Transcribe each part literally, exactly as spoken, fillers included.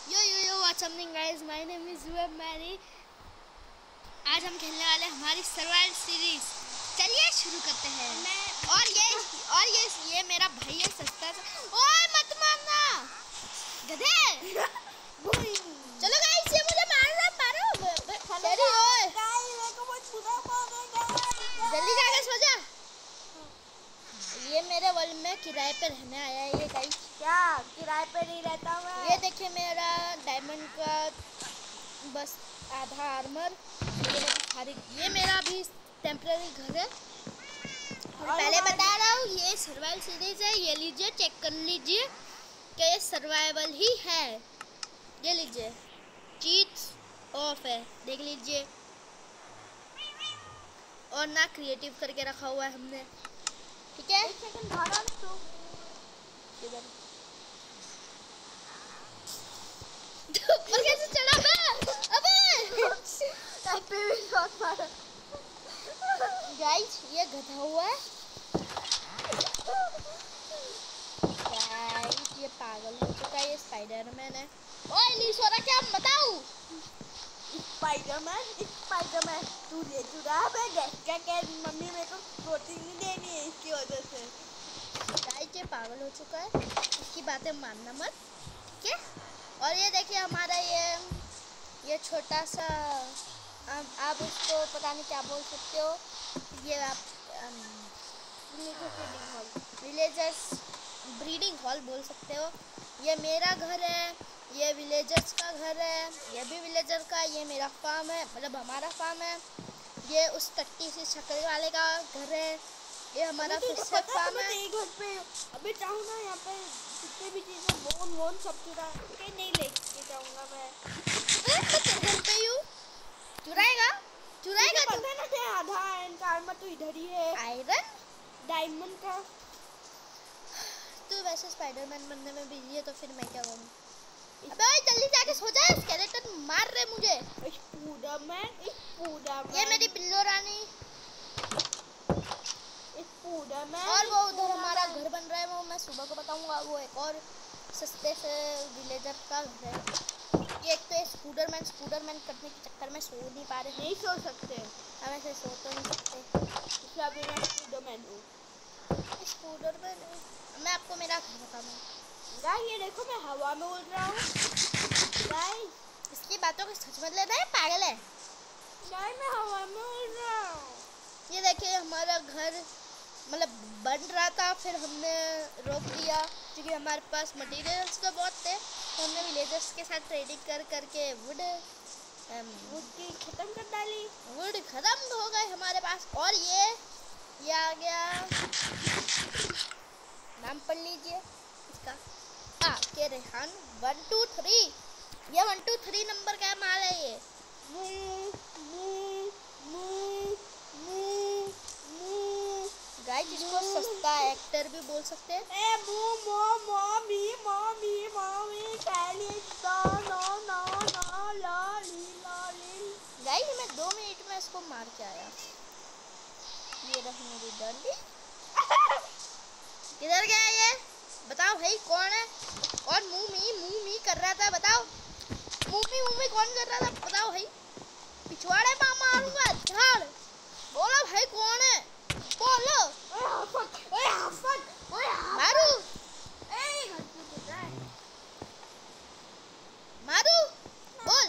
Yo yo yo what's up guys, my name is जुएब मैरी। आज हम खेलने वाले हमारी सर्वाइवल सीरीज। चलिए शुरू करते हैं। मैं और ये और ये ये मेरा भाई है सस्ता सा। ओए मत मारना गधे। चलो गाइस, ये मुझे मार रहा मारो तेरी। ओए जल्दी जाके सो जा। ये मेरे वर्ल्ड में किराए पे रहने आया है ये गाइस। क्या किराए पे नहीं रहता मैं। ये देखिए मेरा डायमंड का बस आधा आर्मर। ये मेरा अभी टेम्पररी घर है। पहले बता रहा हूँ ये सर्वाइवल सीरीज है। ये लीजिए, चेक कर लीजिए कि ये सर्वाइवल ही है। ये लीजिए, चीट्स ऑफ है, देख लीजिए। और ना क्रिएटिव करके रखा हुआ है हमने, ठीक है। एक सेकंड भागा तो इधर ऊपर कैसे चढ़ा मैं? अबे अबे शॉट मारा। गाइस ये गधा हुआ है। गाइस ये पागल हो चुका है, ये स्पाइडरमैन है। ओए लीसोरा क्या बताऊं? स्पाइडरमैन स्पाइडरमैन तू ले तू रहा है गैस क्या क्या मम्मी मेरे को प्रोटीन नहीं देनी है इसकी वजह से। गाइस ये पागल हो चुका है, इसकी बातें मानना मत, ठीक है। और ये देखिए हमारा ये ये छोटा सा आप, आप उसको पता नहीं क्या बोल सकते हो। ये आप विलेजर्स ब्रीडिंग हॉल बोल सकते हो। ये मेरा घर है, ये विलेजर्स का घर है, ये भी विलेजर का। ये मेरा फार्म है, मतलब हमारा फार्म है। ये उस टट्टी सी शक्ल वाले का घर है। ये हमारा फिर से फार्म है। घर पे अबे चाहूँ ना यहाँ पे जितने भी चीजें बोन वोन सब चुरा के नहीं लेके जाऊंगा मैं। घर पे यूं चुराएगा चुराएगा तू पता ना क्या आधा आयरन का आर्मर तो इधर ही है। आयरन डायमंड का। तू वैसे स्पाइडरमैन बनने में बिजी है तो फिर मैं क्या बनूं? अबे ओए जल्दी जाके सो जा, स्केलेटन मार रहे मुझे। स्पाइडरमैन स्पाइडरमैन ये मेरी बिल्लो रानी। स्पाइडरमैन और वो उधर हमारा घर बन रहा है, वो मैं सुबह को बताऊंगा। वो एक और सस्ते से विलेजर का घर है। ये एक तो स्पाइडरमैन स्पाइडरमैन करने के चक्कर में सो नहीं पा रहे। नहीं सो सकते हम ऐसे सो तो नहीं सकते, इसलिए अभी मैं स्पाइडरमैन हूँ। स्पाइडरमैन मैं आपको मेरा घर बताऊंगा। गाइस ये देखो मैं हवा में उड़ रहा हूँ। गाइस इसकी बातों को सच मत लेना है, पागल है। गाइस मैं हवा में उड़ रहा हूँ। ये देखिए हमारा घर मतलब बन रहा था, फिर हमने रोक दिया क्योंकि हमारे पास मटेरियल्स तो बहुत थे। तो हमने विलेजर्स के साथ ट्रेडिंग कर करके वुड वुड की खत्म कर डाली। वुड खत्म हो गए हमारे पास। और ये ये आ गया, नाम पढ़ लीजिए इसका, आ के रेहान वन टू थ्री। ये वन टू थ्री नंबर का माल है ये। मू मू मू मू मू गाइस इसको सस्ता एक्टर भी बोल सकते हैं। ए मू मो मम्मी मम्मी मम्मी कैली नो नो नो नो लॉली लॉली। गाइस मैं दो मिनट में इसको मार के आया। ये रही मेरी डंडी। किधर गया ये? बताओ भाई कौन है? और मुंह मी मुंह मी कर रहा था, बताओ मुंह मी मुंह मी कौन कर रहा था बताओ भाई। पिछवाड़े पा मारूंगा झाड़। बोलो भाई कौन है, बोलो। ओए हाफक ओए हाफक ओए हाफक मारू ए घर पे गिर रहा है। मारू बोल।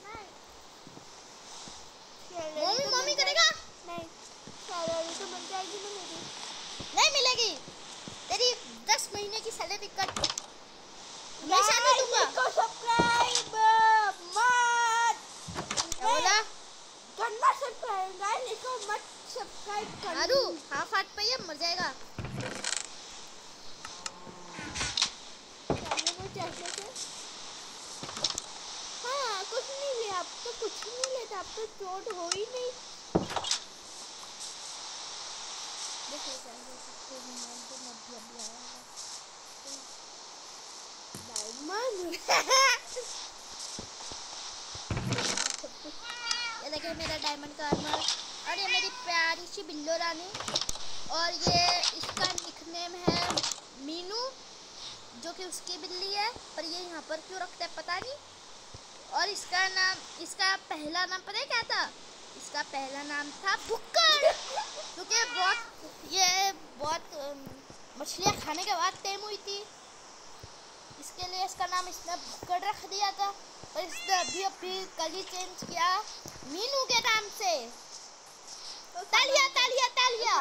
नहीं मम्मी मम्मी करेगा? नहीं सैलरी तो मिल जाएगी ना मेरी। नहीं मिलेगी, तेरी दस महीने की सैलरी कट। मैं सैलरी दूंगा। इसको सब्सक्राइब मत क्या बोला? करना सब्सक्राइब गाइस, इसको मत सब्सक्राइब कर। मारू हाँ फाट पे ये मर जाएगा। हाँ कुछ नहीं लिया, अब तो कुछ नहीं लेता, अब तो चोट हो ही नहीं। देखो डायमंड ये देखिए मेरा डायमंड का आर्मर। और ये मेरी प्यारी सी बिल्लो रानी। और ये इसका निकनेम है मीनू। जो कि उसकी बिल्ली है, पर ये यहाँ पर क्यों रखता है पता नहीं। और इसका नाम, इसका पहला नाम पता है क्या था? इसका पहला नाम था भुक्कड़, क्योंकि बहुत ये बहुत मछलियाँ खाने के बाद टेम हुई थी, इसके लिए इसका नाम इसने भुक्कड़ रख दिया था। और इसने अभी अभी कल ही चेंज किया मीनू के नाम से। तालिया तालिया तालिया।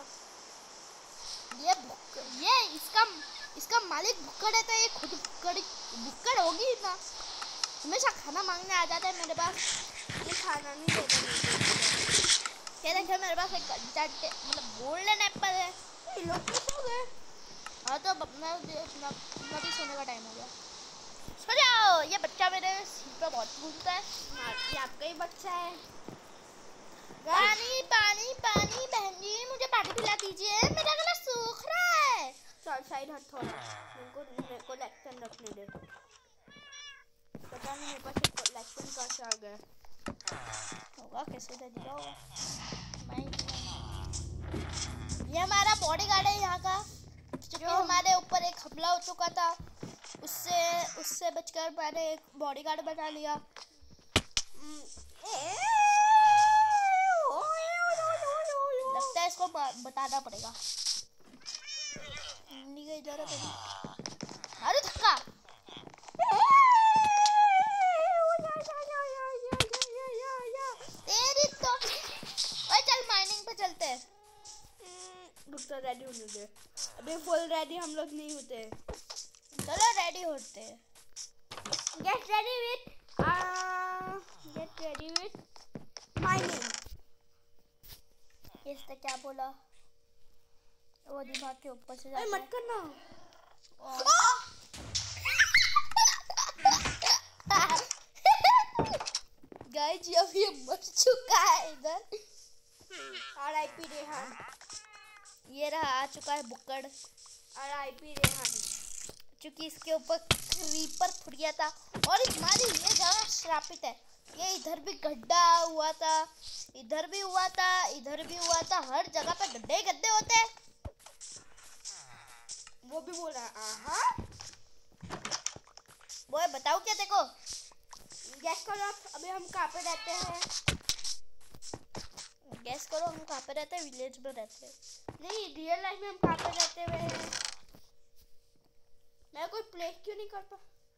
ये ये इसका इसका मालिक भुक्कड़ है तो ये खुद भुक्कड़ भुक्कड़ होगी ना, हमेशा खाना मांगने आ जाता है मेरे पास। ये खाना नहीं देता क्या देखिए मेरे पास एक मतलब गोल्डन एप्पल है। ये लोग कैसे हो गए? हाँ तो मैं भी सोने का टाइम हो गया, सो जाओ। ये बच्चा मेरे सिर पे बहुत घूमता है। ये आपका ही बच्चा है। पानी पानी पानी बहन जी मुझे पानी पिला दीजिए, मेरा गला सूख रहा है। चल साइड हट थोड़ा, मेरे को मेरे को लैक्टन रखने दे। पता नहीं मेरे पास लैक्टन कहाँ से आ गया होगा, कैसे दे दिया होगा। मैं ये हमारा बॉडीगार्ड है यहाँ का, क्योंकि हमारे ऊपर एक हमला हो चुका था, उससे उससे बचकर मैंने एक बॉडीगार्ड बना लिया। लगता है इसको बताना पड़ेगा। नहीं गई जरा तो अरे धक्का। तेरी तो ओए चल माइनिंग पे चलते हैं। रुक तो रेडी होने दे, अभी फुल रेडी हम लोग नहीं होते। चलो रेडी होते हैं। Get ready with get ready with mining. इसने क्या बोला? वो दिमाग के ऊपर से जाता है। मत करना। गाइस अब ये मर चुका है इधर। R I P Rehan. ये रहा आ चुका है बुक्कड़। R I P Rehan. क्योंकि इसके ऊपर क्रीपर फुट गया था और हमारी ये जगह श्रापित है। ये इधर भी गड्ढा हुआ था, इधर भी हुआ था, इधर भी हुआ था, हर जगह पे गड्ढे ही गड्ढे होते हैं। वो भी बोल रहा है हाँ। वो बताओ क्या देखो। गैस करो आप, अभी हम कहाँ पे रहते हैं? गैस करो हम कहाँ पे रहते हैं? विलेज में रहते हैं। नहीं रियल लाइफ में हम कहाँ पे रहते हुए हैं? मैं कोई प्ले क्यों नहीं करता?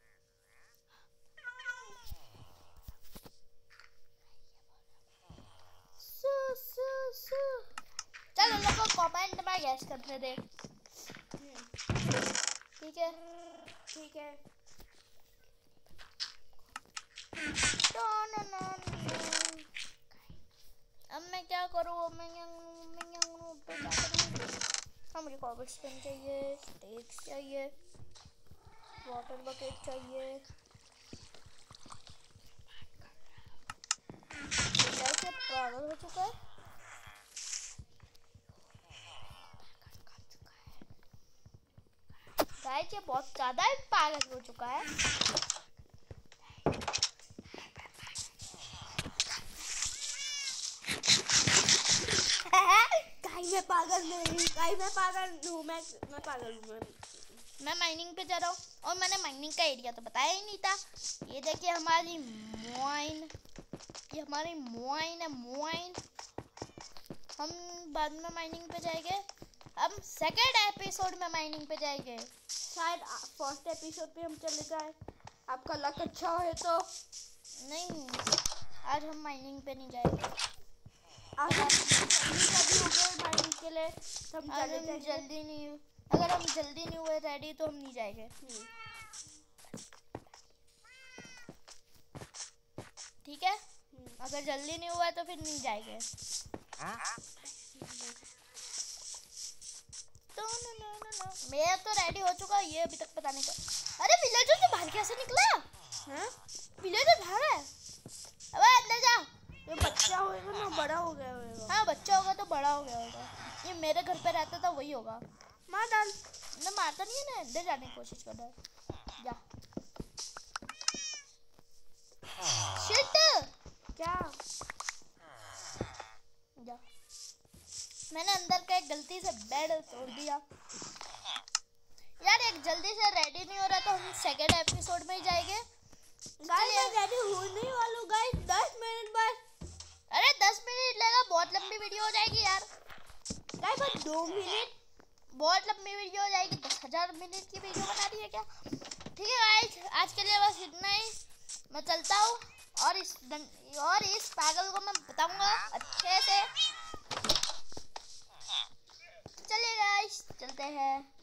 सु सु सु चलो लोगों को कमेंट में गैस करने दे। ठीक है ठीक है। अब मैं क्या करूँ? मैं क्या करूँ? मैं क्या करूँ? तो क्या करूँ? हाँ मुझे कॉबलस्टोन चाहिए, स्टेक्स चाहिए, वाटर बकेट चाहिए। कैसे पागल हो चुका है? गाइस ये बहुत ज़्यादा ही पागल हो चुका है। गाइस मैं पागल नहीं, गाइस मैं पागल हूँ, मैं मैं पागल हूँ। मैं माइनिंग पे जा रहा हूँ और मैंने माइनिंग का एरिया तो बताया ही नहीं था। ये देखिए हमारी मोइन, ये हमारी मोइन है मोइन। हम बाद में माइनिंग पे जाएंगे, हम सेकेंड एपिसोड में माइनिंग पे जाएंगे। शायद फर्स्ट एपिसोड पे हम चले जाए, आपका लक अच्छा है तो। नहीं आज हम माइनिंग पे नहीं जाएंगे। आज हम जल्दी हो गए माइनिंग के लिए, तो हम आज हम जल्दी नहीं, अगर हम जल्दी नहीं हुए रेडी तो हम नहीं जाएंगे। ठीक है, अगर जल्दी नहीं हुआ तो फिर नहीं जाएंगे। तो ना ना ना ना मैं तो रेडी हो चुका, ये अभी तक पता नहीं कर। अरे विलेजर तो बाहर कैसे निकला? हैं? विलेजर बाहर है। अब अंदर जा। ये बच्चा होगा ना, बड़ा हो गया होगा। हाँ बच्चा होगा तो बड़ा हो गया होगा। ये मेरे घर पे रहता था वही होगा। मार डाल। ना मारता नहीं है ना, अंदर जाने की कोशिश कर रहा है। जा। शिट क्या? जा। मैंने अंदर का एक गलती से बेड तोड़ दिया। यार एक जल्दी से रेडी नहीं हो रहा तो हम सेकेंड एपिसोड में ही जाएंगे। गाइस मैं रेडी होने वाला हूँ गाइस, दस मिनट बस। अरे दस मिनट लगेगा, बहुत लंबी वीडियो हो जाएगी यार। गाइस बस दो मिनट, बहुत लंबी वीडियो हो जाएगी। दस हजार मिनट की वीडियो बना दी है क्या? ठीक है गाइस, आज के लिए बस इतना ही। मैं चलता हूँ और इस दन, और इस पागल को मैं बताऊंगा अच्छे से। चलिए गाइस चलते हैं।